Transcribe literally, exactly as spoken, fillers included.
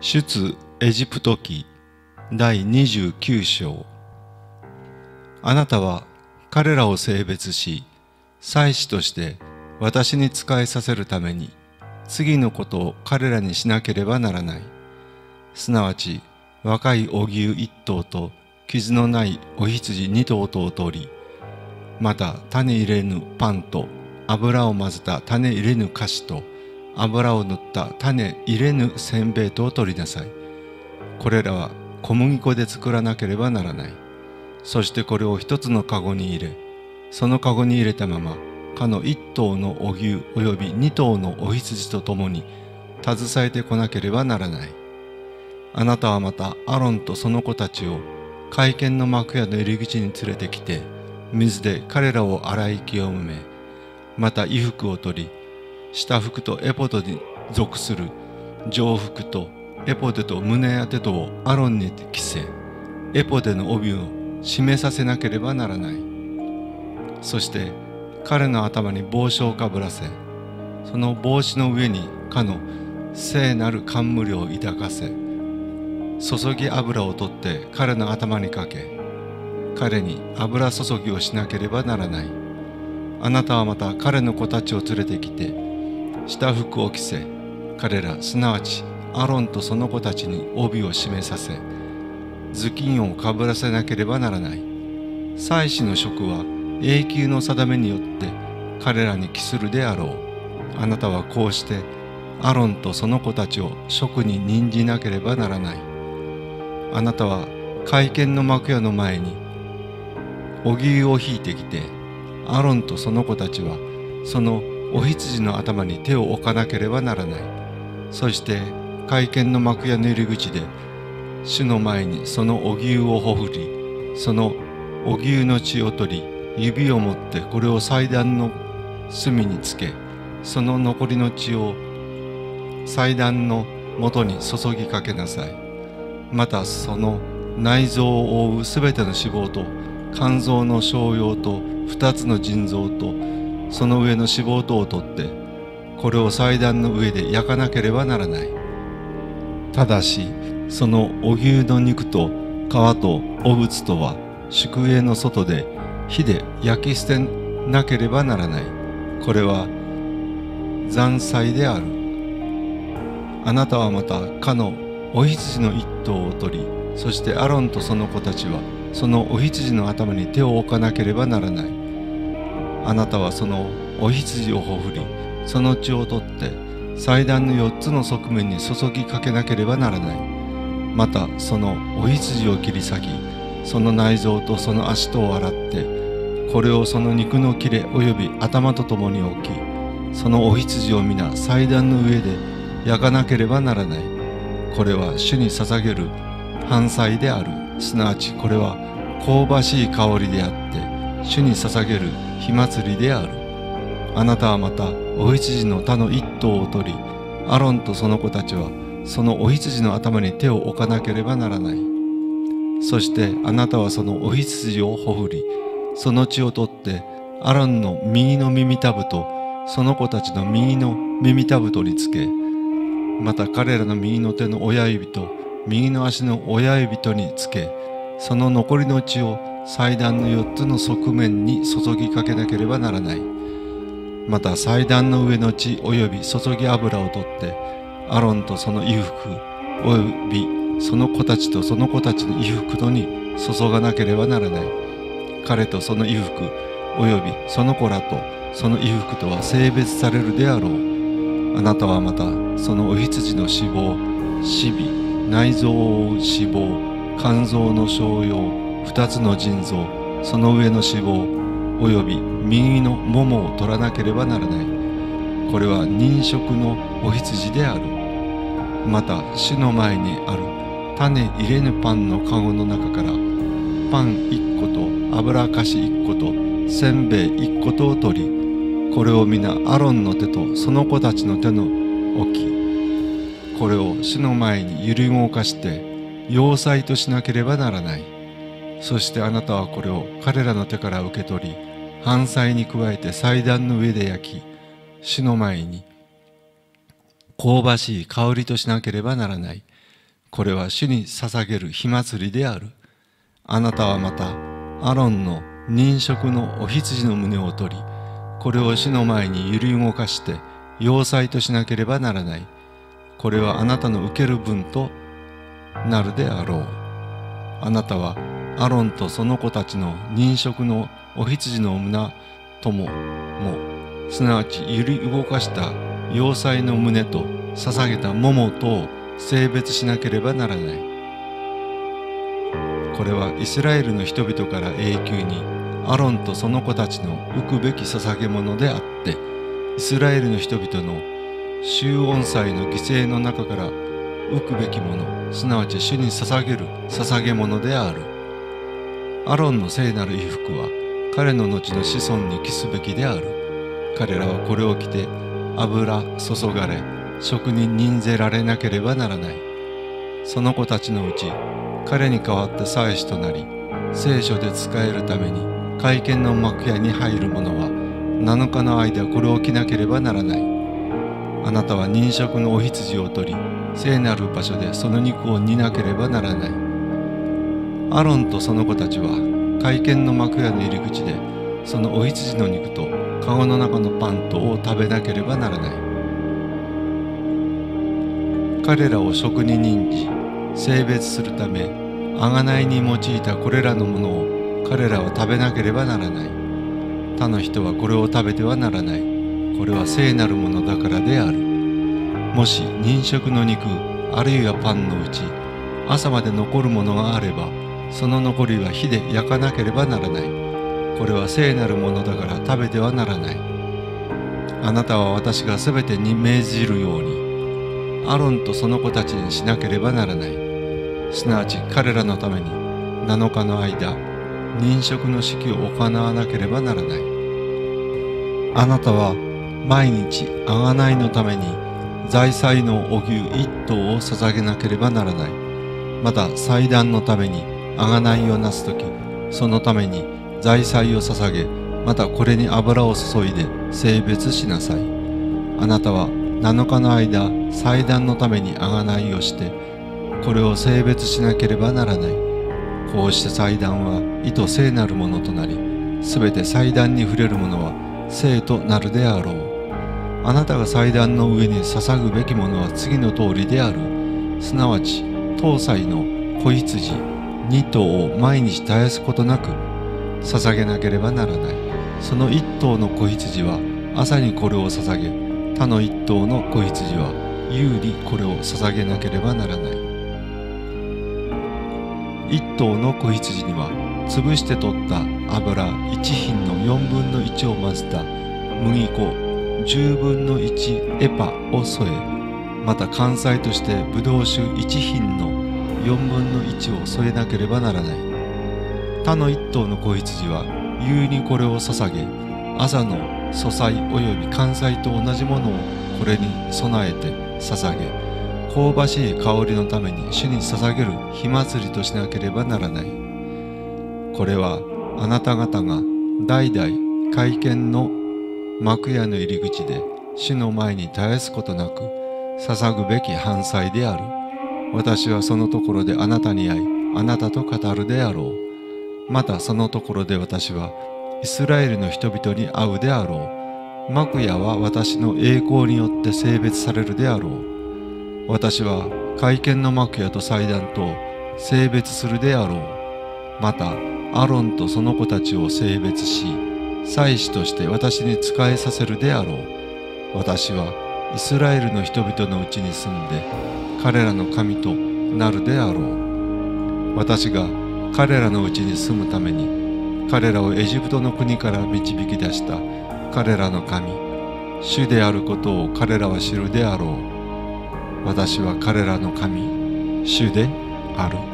出エジプト記第にじゅうきゅう章。あなたは彼らを性別し、祭司として私に仕えさせるために次のことを彼らにしなければならない。すなわち若いお牛一頭と傷のないお羊二頭とを取り、また種入れぬパンと油を混ぜた種入れぬ菓子と油を塗った種入れぬせんべいとを取りなさい。これらは小麦粉で作らなければならない。そしてこれを一つのかごに入れ、そのかごに入れたままかの一頭のお牛および二頭のお羊とともに携えてこなければならない。あなたはまたアロンとその子たちを会見の幕屋の入り口に連れてきて、水で彼らを洗い清め、また衣服を取り、下服とエポドに属する上服とエポデと胸当てとをアロンに着せ、エポデの帯を締めさせなければならない。そして彼の頭に帽子をかぶらせ、その帽子の上にかの聖なる冠を抱かせ、注ぎ油を取って彼の頭にかけ、彼に油注ぎをしなければならない。あなたはまた彼の子たちを連れてきて、下服を着せ、彼らすなわちアロンとその子たちに帯を締めさせ、頭巾をかぶらせなければならない。祭司の職は永久の定めによって彼らに帰するであろう。あなたはこうしてアロンとその子たちを職に任じなければならない。あなたは会見の幕屋の前にお牛を引いてきて、アロンとその子たちはそのお羊の頭に手を置かなければならない。そして会見の幕屋の入り口で主の前にそのお牛をほふり、そのお牛の血を取り、指を持ってこれを祭壇の隅につけ、その残りの血を祭壇の元に注ぎかけなさい。またその内臓を覆うすべての脂肪と肝臓の小葉と二つの腎臓とその上の脂肪とを取って、これを祭壇の上で焼かなければならない。ただしそのお牛の肉と皮と汚物とは宿営の外で火で焼き捨てなければならない。これは残祭である。あなたはまたかのお羊の一頭を取り、そしてアロンとその子たちはそのお羊の頭に手を置かなければならない。あなたはそのお羊をほふり、その血を取って祭壇の四つの側面に注ぎかけなければならない。またそのお羊を切り裂き、その内臓とその足とを洗って、これをその肉の切れおよび頭とともに置き、そのお羊を皆祭壇の上で焼かなければならない。これは主に捧げる燔祭である。すなわちこれは香ばしい香りであって、主に捧げる火祭りである。あなたはまたお羊の他の一頭を取り、アロンとその子たちはそのお羊の頭に手を置かなければならない。そしてあなたはそのお羊をほふり、その血を取ってアロンの右の耳たぶとその子たちの右の耳たぶとにつけ、また彼らの右の手の親指と右の足の親指とにつけ、その残りの血を祭壇の四つの側面に注ぎかけなければならない。また祭壇の上の血および注ぎ油を取ってアロンとその衣服およびその子たちとその子たちの衣服とに注がなければならない。彼とその衣服およびその子らとその衣服とは性別されるであろう。あなたはまたそのお羊の脂肪、脂肪、内臓を覆う脂肪、肝臓の小葉、二つの腎臓、その上の脂肪および右のももを取らなければならない。これは任食のお羊である。また主の前にある種入れぬパンのかごの中からパン一個と油かし一個とせんべい一個とを取り、これを皆アロンの手とその子たちの手の置き、これを主の前に揺り動かして要祭としなければならない。そしてあなたはこれを彼らの手から受け取り、燔祭に加えて祭壇の上で焼き、主の前に香ばしい香りとしなければならない。 これは主に捧げる火祭りである。あなたはまたアロンの任職のお羊の胸を取り、これを主の前に揺り動かして要塞としなければならない。これはあなたの受ける分となるであろう。あなたはアロンとその子たちの任職のお羊の胸ともも、すなわち揺り動かした要塞の胸と捧げた桃とを性別しなければならない。これはイスラエルの人々から永久にアロンとその子たちの浮くべき捧げ物であって、イスラエルの人々の集音祭の犠牲の中から浮くべきもの、すなわち主に捧げる捧げ物である。アロンの聖なる衣服は彼の後の子孫に着すべきである。彼らはこれを着て油注がれ、職に任ぜられなければならない。その子たちのうち彼に代わって祭司となり、聖書で仕えるために会見の幕屋に入る者はなのかの間これを着なければならない。あなたは任職のお羊を取り、聖なる場所でその肉を煮なければならない。アロンとその子たちは会見の幕屋の入り口でそのお羊の肉と籠の中のパンとを食べなければならない。彼らを職に任じ性別するため贖いに用いたこれらのものを彼らは食べなければならない。他の人はこれを食べてはならない。これは聖なるものだからである。もし任職の肉あるいはパンのうち朝まで残るものがあれば、その残りは火で焼かなければならない。これは聖なるものだから食べてはならない。あなたは私がすべてに命じるようにアロンとその子たちにしなければならない。すなわち彼らのためになのかの間任職の式を行わなければならない。あなたは毎日贖いのために財祭のお牛一頭を捧げなければならない。また祭壇のために贖いをなすとき、そのために財祭を捧げ、またこれに油を注いで性別しなさい。あなたはなのかの間祭壇のために贖いをしてこれを性別しなければならない。こうして祭壇は意図聖なるものとなり、すべて祭壇に触れるものは聖となるであろう。あなたが祭壇の上に捧ぐべきものは次の通りである。すなわち当祭の子羊二頭を毎日絶やすことなく捧げなければならない。その一頭の子羊は朝にこれを捧げ、他の一頭の子羊は夕にこれを捧げなければならない。一頭の子羊には潰して取った油一品の四分の一を混ぜた麦粉十分の一エパを添え、また関西としてブドウ酒一品の四分の一を添えなければならない。他の一頭の子羊は夕にこれを捧げ、朝の素祭および関西と同じものをこれに備えて捧げ、香ばしい香りのために主に捧げる火祭りとしなければならない。これはあなた方が代々会見の幕屋の入り口で主の前に絶やすことなく捧ぐべき燔祭である。私はそのところであなたに会い、あなたと語るであろう。またそのところで私はイスラエルの人々に会うであろう。幕屋は私の栄光によって性別されるであろう。私は会見の幕屋と祭壇と性別するであろう。またアロンとその子たちを性別し、祭司として私に仕えさせるであろう。私はイスラエルの人々のうちに住んで彼らの神となるであろう。私が彼らのうちに住むために彼らをエジプトの国から導き出した彼らの神主であることを彼らは知るであろう。私は彼らの神主である。